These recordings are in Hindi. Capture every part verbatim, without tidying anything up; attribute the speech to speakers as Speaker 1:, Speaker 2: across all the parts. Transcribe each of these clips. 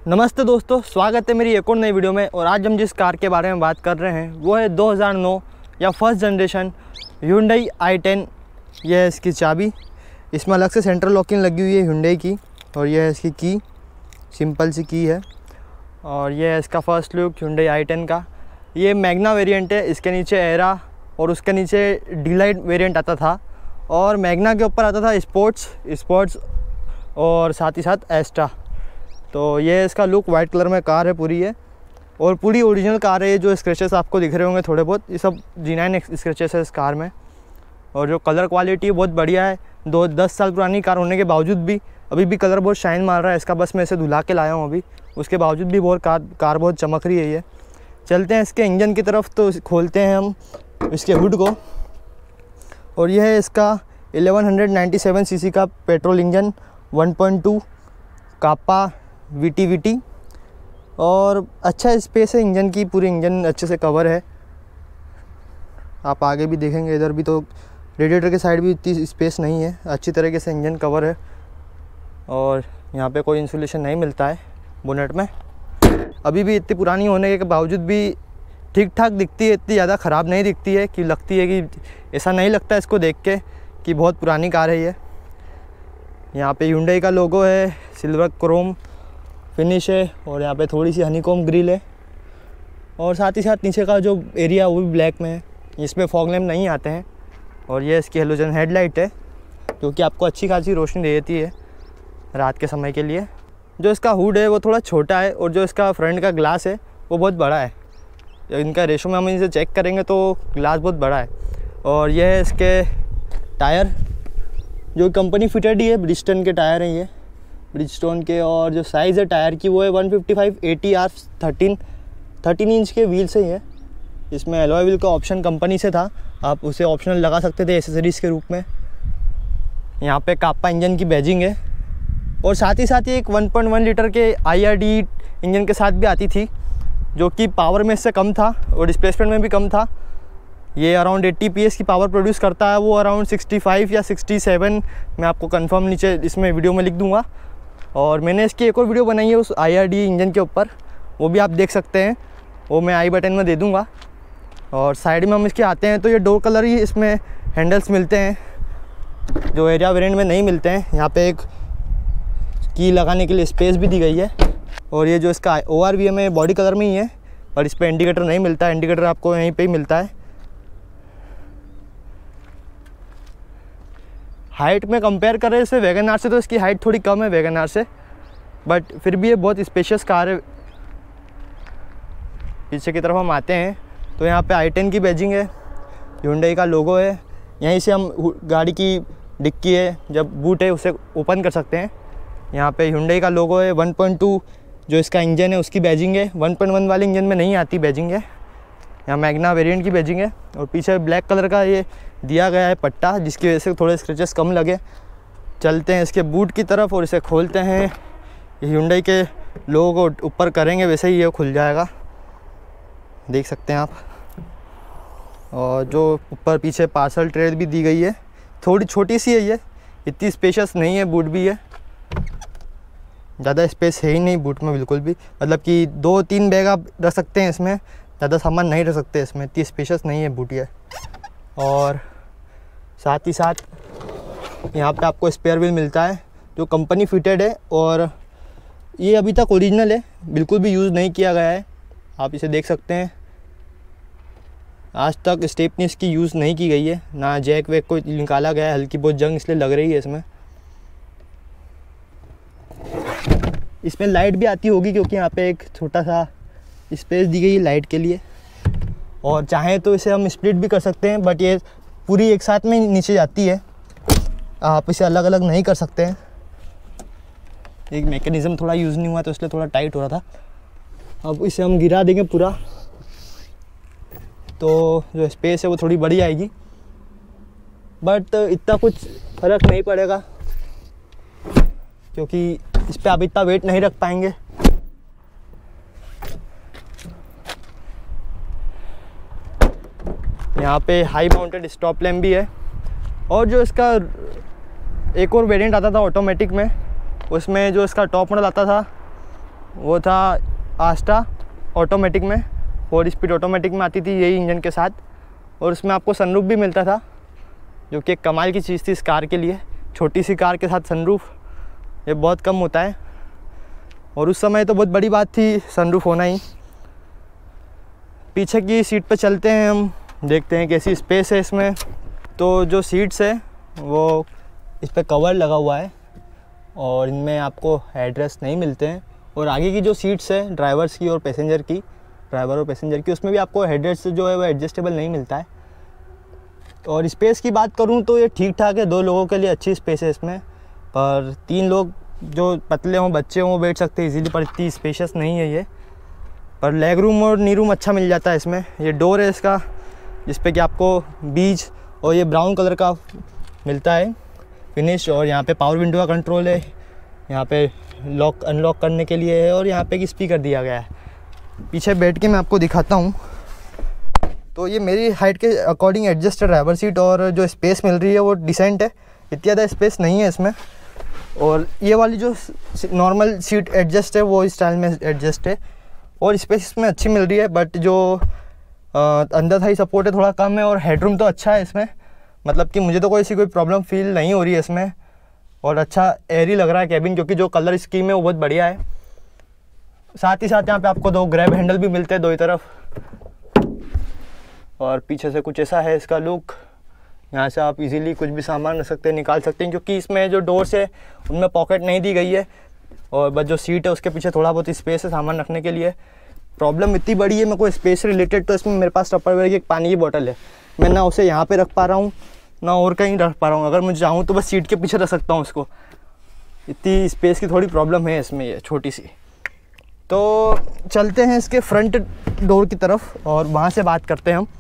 Speaker 1: नमस्ते दोस्तों, स्वागत है मेरी एक और नई वीडियो में। और आज हम जिस कार के बारे में बात कर रहे हैं वो है दो हज़ार नौ या first generation Hyundai i ten. यह है इसकी चाबी, इसमें अलग से सेंट्रल लॉकिंग लगी हुई है Hyundai की, और यह है इसकी की, सिंपल सी की है। और यह है इसका first look Hyundai i ten का। ये मैग्ना वेरिएंट है, इसके नीचे एरा और उसके नीचे डिलाइट वेरिएंट आता था, और मैग्ना के ऊपर आता था स्पोर्ट्स स्पोर्ट्स और साथ ही साथ एस्ट्रा। तो ये इसका लुक वाइट कलर में कार है पूरी है, और पूरी ओरिजिनल कार है। ये जो स्क्रैचेस आपको दिख रहे होंगे थोड़े बहुत, ये सब जी नाइन स्क्रैचेस है इस कार में। और जो कलर क्वालिटी है बहुत बढ़िया है। दो दस साल पुरानी कार होने के बावजूद भी अभी भी कलर बहुत शाइन मार रहा है इसका। बस मैं इसे धुला के लाया हूँ अभी, उसके बावजूद भी बहुत कार कार बहुत चमक रही है ये। चलते हैं इसके इंजन की तरफ, तो खोलते हैं हम इसके हुड को। और यह है इसका ग्यारह सौ सत्तानवे सीसी का petrol engine one point two kappa V T V T, और अच्छा स्पेस है इंजन की, पूरी इंजन अच्छे से कवर है। आप आगे भी देखेंगे, इधर भी तो रेडिएटर के साइड भी इतनी स्पेस नहीं है, अच्छी तरीके से इंजन कवर है। और यहाँ पे कोई इंसुलेशन नहीं मिलता है बोनेट में। अभी भी इतनी पुरानी होने के बावजूद भी ठीक ठाक दिखती है, इतनी ज़्यादा ख़राब नहीं दिखती है कि लगती है कि ऐसा नहीं लगता है इसको देख के कि बहुत पुरानी कार है ये। यहाँ पे Hyundai का लोगो है, सिल्वर क्रोम फिनिश है, और यहाँ पे थोड़ी सी हनीकॉम ग्रिल है। और साथ ही साथ नीचे का जो एरिया वो भी ब्लैक में है, इसमें फॉग लैम्प नहीं आते हैं। और ये इसकी हेलोजन हेडलाइट है, जो कि आपको अच्छी खासी रोशनी दे देती है रात के समय के लिए। जो इसका हुड है वो थोड़ा छोटा है, और जो इसका फ्रंट का ग्लास है वो बहुत बड़ा है। इनका रेशो में हम इसे चेक करेंगे तो ग्लास बहुत बड़ा है। और यह है इसके टायर, जो कंपनी फिटेड ही है, ब्रिजस्टोन के टायर हैं ये, ब्रिजस्टोन के। और जो साइज़ है टायर की वो है one fifty five eighty R thirteen thirteen inch के व्हील्स हैं ये। इसमें एलॉय व्हील का ऑप्शन कंपनी से था, आप उसे ऑप्शनल लगा सकते थे एसेसरीज़ के रूप में। यहाँ पे कापा इंजन की बैजिंग है, और साथ ही साथ ये एक वन पॉइंट वन लीटर के आई आर डी इंजन के साथ भी आती थी, जो कि पावर में इससे कम था और डिस्प्लेसमेंट में भी कम था। ये अराउंड एट्टी पी एस की पावर प्रोड्यूस करता है, वो अराउंड सिक्सटी फाइव या सिक्सटी सेवन, मैं आपको कंफर्म नीचे इसमें वीडियो में लिख दूंगा। और मैंने इसकी एक और वीडियो बनाई है उस आई आर डी इंजन के ऊपर, वो भी आप देख सकते हैं, वो मैं आई बटन में दे दूंगा। और साइड में हम इसके आते हैं तो ये दो कलर ही इसमें हैंडल्स मिलते हैं, जो एरिया वेरिएंट में नहीं मिलते हैं। यहाँ पे एक की लगाने के लिए स्पेस भी दी गई है। और ये जो इसका ओ आर वी एम है बॉडी कलर में ही है, और इस पर इंडिकेटर नहीं मिलता है, इंडिकेटर आपको यहीं पे ही मिलता है। हाइट में कंपेयर करें इसे वैगन आर से तो इसकी हाइट थोड़ी कम है वैगन आर से, बट फिर भी ये बहुत स्पेशियस कार है। पीछे की तरफ हम आते हैं तो यहाँ पे आई टेन की बैजिंग है, Hyundai का लोगो है। यहीं से हम गाड़ी की डिक्की है, जब बूट है उसे ओपन कर सकते हैं। यहाँ पे Hyundai का लोगो है। वन पॉइंट टू जो इसका इंजन है उसकी बैजिंग है, वन पॉइंट वन वाले इंजन में नहीं आती बैजिंग है। यहाँ मैग्ना वेरिएंट की बैजिंग है, और पीछे ब्लैक कलर का ये दिया गया है पट्टा, जिसकी वजह से थोड़े स्क्रैचेस कम लगे। चलते हैं इसके बूट की तरफ और इसे खोलते हैं। ये Hyundai के लोगो को ऊपर करेंगे वैसे ही ये खुल जाएगा, देख सकते हैं आप। और जो ऊपर पीछे पार्सल ट्रे भी दी गई है, थोड़ी छोटी सी है ये, इतनी स्पेशियस नहीं है। बूट भी है, ज़्यादा स्पेस है ही नहीं बूट में बिल्कुल भी, मतलब कि दो तीन बैग आप रख सकते हैं इसमें, ज़्यादा सामान नहीं रख सकते इसमें, इतनी स्पेशियस नहीं है बूट ये। और साथ ही साथ यहाँ पे आपको स्पेयर व्हील मिलता है, जो कंपनी फिटेड है, और ये अभी तक ओरिजिनल है, बिल्कुल भी यूज़ नहीं किया गया है। आप इसे देख सकते हैं, आज तक स्टेपनी इसकी यूज़ नहीं की गई है, ना जैक वैक को निकाला गया है। हल्की बहुत जंग इसलिए लग रही है इसमें। इसमें लाइट भी आती होगी, क्योंकि यहाँ पे एक छोटा सा स्पेस दी गई है लाइट के लिए। और चाहें तो इसे हम स्प्लिट भी कर सकते हैं, बट ये पूरी एक साथ में नीचे जाती है, आप इसे अलग अलग नहीं कर सकते हैं। एक मैकेनिज़्म थोड़ा यूज़ नहीं हुआ तो इसलिए थोड़ा टाइट हो रहा था। अब इसे हम गिरा देंगे पूरा, तो जो स्पेस है वो थोड़ी बड़ी आएगी, बट इतना कुछ फ़र्क नहीं पड़ेगा, क्योंकि इस पर आप इतना वेट नहीं रख पाएंगे। यहाँ पे हाई माउंटेड स्टॉप लैम्प भी है। और जो इसका एक और वेरिएंट आता था ऑटोमेटिक में, उसमें जो इसका टॉप मॉडल आता था वो था आस्टा ऑटोमेटिक में, फोर स्पीड ऑटोमेटिक में आती थी यही इंजन के साथ, और उसमें आपको सनरूफ भी मिलता था, जो कि एक कमाल की चीज़ थी इस कार के लिए। छोटी सी कार के साथ सनरूफ, ये बहुत कम होता है, और उस समय तो बहुत बड़ी बात थी सनरूफ होना ही। पीछे की सीट पे चलते हैं हम, देखते हैं कैसी स्पेस है इसमें। तो जो सीट्स है वो इस पर कवर लगा हुआ है, और इनमें आपको हेडरेस्ट नहीं मिलते हैं। और आगे की जो सीट्स है ड्राइवर्स की और पैसेंजर की, ड्राइवर और पैसेंजर की, उसमें भी आपको हेडरेस्ट जो है वो एडजस्टेबल नहीं मिलता है। और स्पेस की बात करूं तो ये ठीक ठाक है, दो लोगों के लिए अच्छी स्पेस है इसमें, पर तीन लोग जो पतले हों, बच्चे हों, वो बैठ सकते हैं इजीली, पर इतनी स्पेशियस नहीं है ये। पर लेग रूम और नी रूम अच्छा मिल जाता है इसमें। ये डोर है इसका, जिस पे कि आपको बीज और ये ब्राउन कलर का मिलता है फिनिश, और यहाँ पे पावर विंडो का कंट्रोल है, यहाँ पे लॉक अनलॉक करने के लिए है, और यहाँ पे एक स्पीकर दिया गया है। पीछे बैठ के मैं आपको दिखाता हूँ। तो ये मेरी हाइट के अकॉर्डिंग एडजस्ट है ड्राइवर सीट, और जो स्पेस मिल रही है वो डिसेंट है, इतनी ज़्यादा स्पेस नहीं है इसमें। और ये वाली जो नॉर्मल सीट एडजस्ट है वो इस स्टाइल में एडजस्ट है, और स्पेस इसमें अच्छी मिल रही है। बट जो आ, अंदर थाई सपोर्ट है थोड़ा कम है, और हेडरूम तो अच्छा है इसमें, मतलब कि मुझे तो कोई ऐसी कोई प्रॉब्लम फील नहीं हो रही है इसमें। और अच्छा एयरी लग रहा है कैबिन, क्योंकि जो कलर स्कीम है वो बहुत बढ़िया है। साथ ही साथ यहाँ पे आपको दो ग्रैब हैंडल भी मिलते हैं दो ही तरफ, और पीछे से कुछ ऐसा है इसका लुक। यहाँ से आप इजीली कुछ भी सामान रख सकते हैं, निकाल सकते हैं, क्योंकि इसमें जो डोर्स है उनमें पॉकेट नहीं दी गई है, और बस जो सीट है उसके पीछे थोड़ा बहुत स्पेस है सामान रखने के लिए। प्रॉब्लम इतनी बड़ी है मेरे को स्पेस रिलेटेड, तो इसमें मेरे पास टप्परवेयर की एक पानी की बोतल है, मैं ना उसे यहाँ पे रख पा रहा हूँ ना और कहीं रख पा रहा हूँ। अगर मुझे चाहूँ तो बस सीट के पीछे रख सकता हूँ उसको, इतनी स्पेस की थोड़ी प्रॉब्लम है इसमें, ये छोटी सी। तो चलते हैं इसके फ्रंट डोर की तरफ और वहाँ से बात करते हैं हम।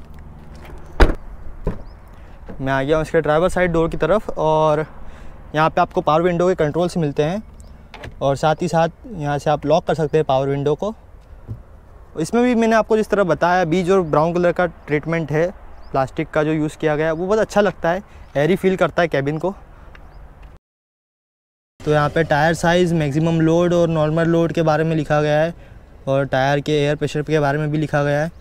Speaker 1: मैं आ गया हूँ इसके ड्राइवर साइड डोर की तरफ, और यहाँ पे आपको पावर विंडो के कंट्रोल्स मिलते हैं, और साथ ही साथ यहाँ से आप लॉक कर सकते हैं पावर विंडो को। इसमें भी मैंने आपको जिस तरह बताया, बीज और ब्राउन कलर का ट्रीटमेंट है, प्लास्टिक का जो यूज़ किया गया है वो बहुत अच्छा लगता है, एयरी फील करता है कैबिन को। तो यहाँ पे टायर साइज़, मैक्सिमम लोड और नॉर्मल लोड के बारे में लिखा गया है, और टायर के एयर प्रेशर के बारे में भी लिखा गया है।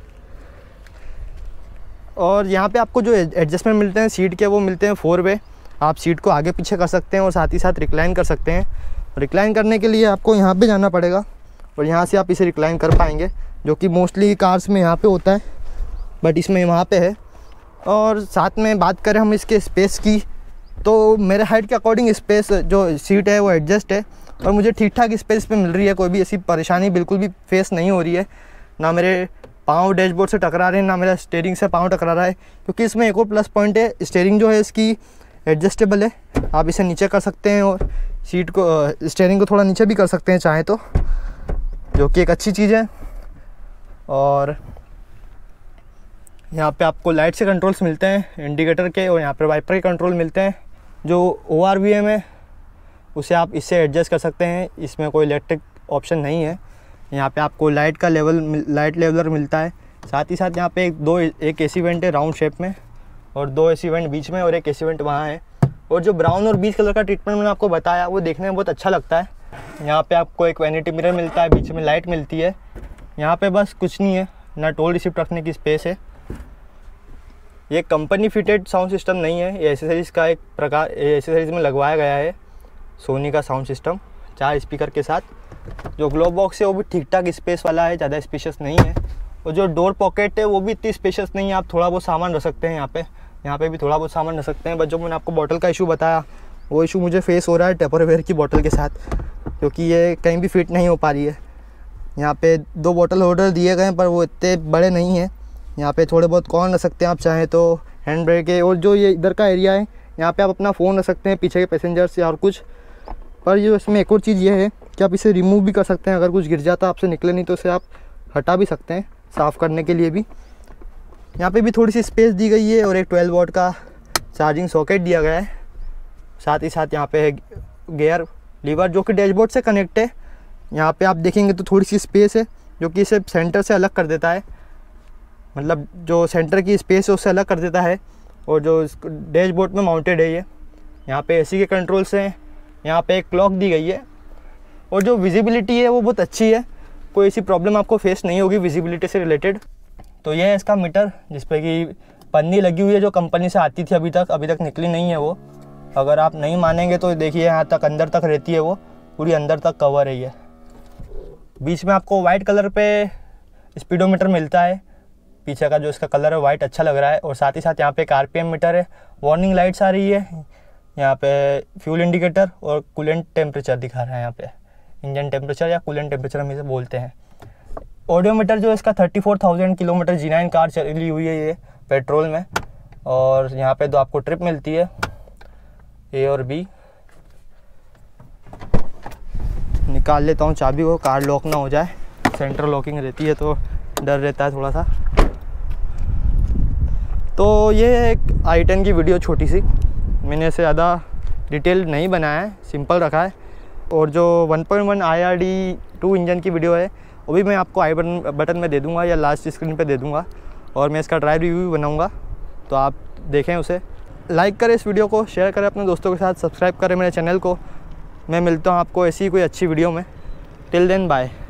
Speaker 1: और यहाँ पे आपको जो एडजस्टमेंट मिलते हैं सीट के, वो मिलते हैं फोर वे। आप सीट को आगे पीछे कर सकते हैं और साथ ही साथ रिक्लाइन कर सकते हैं। रिक्लाइन करने के लिए आपको यहाँ पे जाना पड़ेगा, और यहाँ से आप इसे रिक्लाइन कर पाएंगे, जो कि मोस्टली कार्स में यहाँ पे होता है, बट इसमें वहाँ पे है। और साथ में बात करें हम इसके स्पेस की, तो मेरे हाइट के अकॉर्डिंग स्पेस जो सीट है वो एडजस्ट है, और मुझे ठीक ठाक स्पेस पे मिल रही है, कोई भी ऐसी परेशानी बिल्कुल भी फेस नहीं हो रही है। ना मेरे पाँव डैशबोर्ड से टकरा रहे हैं, ना मेरा स्टीयरिंग से पाँव टकरा रहा है, क्योंकि इसमें एक और प्लस पॉइंट है, स्टीयरिंग जो है इसकी एडजस्टेबल है, आप इसे नीचे कर सकते हैं और सीट को स्टीयरिंग को थोड़ा नीचे भी कर सकते हैं चाहें तो, जो कि एक अच्छी चीज़ है। और यहाँ पे आपको लाइट से कंट्रोल्स मिलते हैं इंडिकेटर के, और यहाँ पर वाइपर के कंट्रोल मिलते हैं। जो ओ आर वी एम है उसे आप इससे एडजस्ट कर सकते हैं, इसमें कोई इलेक्ट्रिक ऑप्शन नहीं है। यहाँ पे आपको लाइट का लेवल लाइट लेवलर मिलता है, साथ ही साथ यहाँ पे एक दो एक एसी वेंट है राउंड शेप में, और दो एसी वेंट बीच में और एक एसी वेंट वहाँ है। और जो ब्राउन और बीच कलर का ट्रीटमेंट मैंने आपको बताया वो देखने में बहुत अच्छा लगता है। यहाँ पे आपको एक वैनिटी मिरर मिलता है, बीच में लाइट मिलती है। यहाँ पे बस कुछ नहीं है, ना टोल रिसिप्ट रखने की स्पेस है। ये कंपनी फिटेड साउंड सिस्टम नहीं है, ये एसेसरीज़ का एक प्रकार एसेसरीज़ में लगवाया गया है सोनी का साउंड सिस्टम चार स्पीकर के साथ। जो ग्लोब बॉक्स है वो भी ठीक ठाक स्पेस वाला है, ज़्यादा स्पेशियस नहीं है। और जो डोर पॉकेट है वो भी इतनी स्पेशियस नहीं है, आप थोड़ा बहुत सामान रख सकते हैं यहाँ पे यहाँ पे भी थोड़ा बहुत सामान रख सकते हैं। बट जो मैंने आपको बॉटल का इशू बताया वो इशू मुझे फेस हो रहा है टपरवेयर की बॉटल के साथ, क्योंकि ये कहीं भी फिट नहीं हो पा रही है। यहाँ पे दो बॉटल होल्डर दिए गए हैं, पर वो इतने बड़े नहीं हैं। यहाँ पे थोड़े बहुत कॉर्न रख सकते हैं आप चाहें तो, हैंड ब्रेक है। और जो ये इधर का एरिया है यहाँ पे आप अपना फ़ोन रख सकते हैं, पीछे के पैसेंजर से और कुछ। पर ये इसमें एक और चीज़ ये है कि आप इसे रिमूव भी कर सकते हैं, अगर कुछ गिर जाता आपसे निकले नहीं तो इसे आप हटा भी सकते हैं साफ़ करने के लिए भी। यहाँ पे भी थोड़ी सी स्पेस दी गई है, और एक ट्वेल्व वोल्ट का चार्जिंग सॉकेट दिया गया है। साथ ही साथ यहाँ पे है गियर लीवर जो कि डैशबोर्ड से कनेक्ट है। यहाँ पे आप देखेंगे तो थोड़ी सी स्पेस है जो कि इसे सेंटर से अलग कर देता है, मतलब जो सेंटर की स्पेस है उससे अलग कर देता है। और जो डैशबोर्ड में माउंटेड है ये। यहाँ पे एसी के कंट्रोल्स हैं, यहाँ पे एक क्लॉक दी गई है और जो विजिबिलिटी है वो बहुत अच्छी है, कोई ऐसी प्रॉब्लम आपको फेस नहीं होगी विजिबिलिटी से रिलेटेड। तो ये है इसका मीटर जिस पे कि पन्नी लगी हुई है जो कंपनी से आती थी, अभी तक अभी तक निकली नहीं है वो। अगर आप नहीं मानेंगे तो देखिए यहाँ तक अंदर तक रहती है, वो पूरी अंदर तक कवर है ये। बीच में आपको वाइट कलर पे स्पीडोमीटर मिलता है, पीछे का जो इसका कलर है वाइट अच्छा लग रहा है। और साथ ही साथ यहाँ पे एक आरपीएम मीटर है, वार्निंग लाइट्स आ रही है, यहाँ पे फ्यूल इंडिकेटर और कूलेंट टेम्परेचर दिखा रहा है, यहाँ पे इंजन टेम्परेचर या कूलेंट टेम्परेचर हम इसे बोलते हैं। ऑडियोमीटर जो इसका थर्टी फोर थाउजेंड किलोमीटर जी नाइन कार चली हुई है ये पेट्रोल में। और यहाँ पे दो आपको ट्रिप मिलती है, ए और बी। निकाल लेता हूँ चाबी को, कार लॉक ना हो जाए, सेंट्रल लॉकिंग रहती है तो डर रहता है थोड़ा सा। तो ये है एक आई टेन की वीडियो छोटी सी, मैंने इसे ज़्यादा डिटेल नहीं बनाया है, सिंपल रखा है। और जो one point one I R D two engine की वीडियो है वो भी मैं आपको आई बटन बटन में दे दूंगा या लास्ट स्क्रीन पे दे दूंगा। और मैं इसका ड्राइव रिव्यू भी बनाऊंगा, तो आप देखें उसे। लाइक करें इस वीडियो को, शेयर करें अपने दोस्तों के साथ, सब्सक्राइब करें मेरे चैनल को। मैं मिलता हूँ आपको ऐसी ही कोई अच्छी वीडियो में। Till then bye.